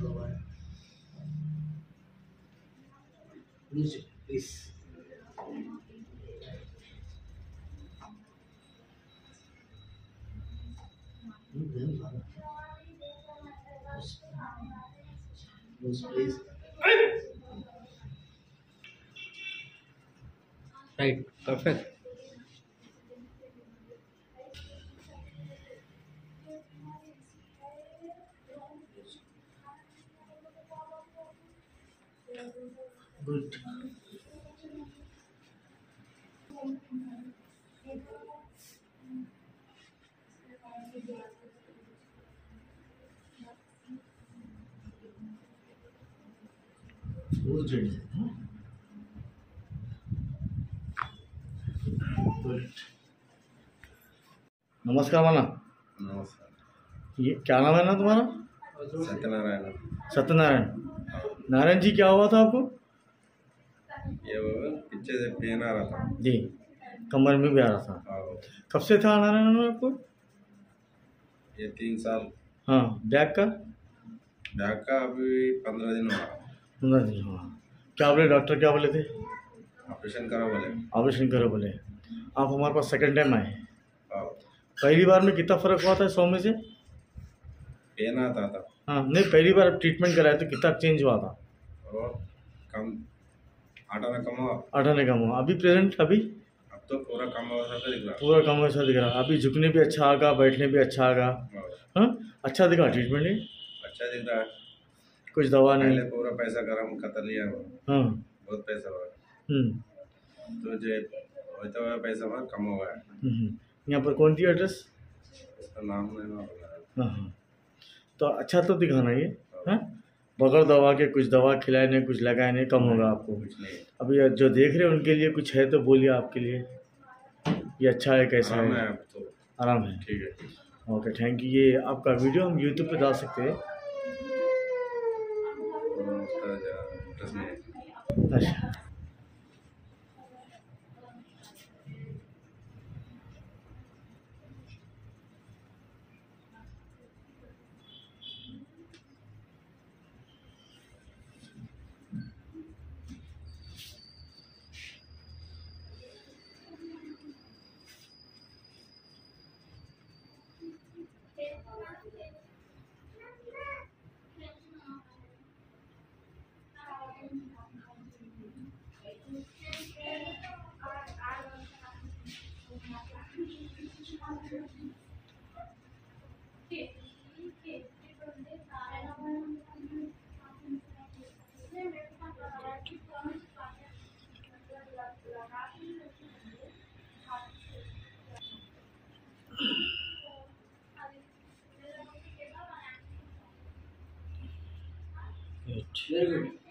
Music, please. Please. Right, perfect. Good. Who's doing it? Good. नमस्कार माना। नमस्कार। ये क्या नाम है ना तुम्हारा? सत्यनारायण। सत्यनारायण। नारायण जी, क्या हुआ था आपको? ये वो पीछे से पेन आ रहा था जी, कमर में भी आ रहा था। हाँ। कब से था नारायण में आपको? ये 3 साल। हाँ, बैक का अभी 15 दिन हुआ। 15 दिन। हाँ, क्या बोले डॉक्टर, क्या बोले थे? ऑपरेशन करो बोले। ऑपरेशन करो बोले। आप हमारे पास सेकंड टाइम आए। हाँ। पहली बार में कितना फ़र्क हुआ था 100 में से? पेन आता था। हाँ, नहीं, पहली बार ट्रीटमेंट कराया तो कितना चेंज हुआ था? और कम 8 आना कम हुआ। 8 आने कम हुआ। अभी प्रेजेंट अभी अब तो पूरा कम हुआ था दिख रहा। पूरा कम वैसा दिख रहा। अभी झुकने भी अच्छा आगा, बैठने भी अच्छा आगा। हाँ, अच्छा दिखा ट्रीटमेंट ही। अच्छा दिख रहा है। कुछ दवा नहीं। पहले पूरा पैसा गरम कर लिया वो। हाँ। बहुत पैसा हुआ। हम्म। तो जो होता हुआ पैसा हुआ कम हो गया। यहाँ पर कौन थी एड्रेस? इसका नाम नहीं मालूम। हाँ हाँ, तो अच्छा तो दिखाना ये। हाँ, बगैर दवा के कुछ दवा खिलाए नहीं, कुछ लगाए नहीं, कम होगा आपको कुछ नहीं। अभी जो देख रहे हैं उनके लिए कुछ है तो बोलिए आपके लिए, ये अच्छा है कैसा आराम है? है अब तो। आराम है। ठीक है। Okay, thank you. ये आपका वीडियो हम यूट्यूब पे डाल सकते हैं? उसका इंटरेस्ट नहीं है। अच्छा, Very good.